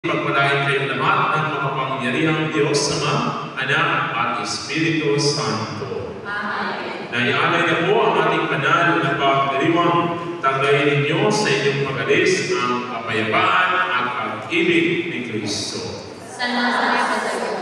Pagpalain kayong lahat ng makapangyarihang Diyos Ama, Anak at Espiritu Santo. Amen. Naialay na po ang ating banal na pagdiriwang. Tagayin ninyo sa inyong pag-alis ang kapayapaan at pag-ibig ni Kristo. Salamat sa Diyos.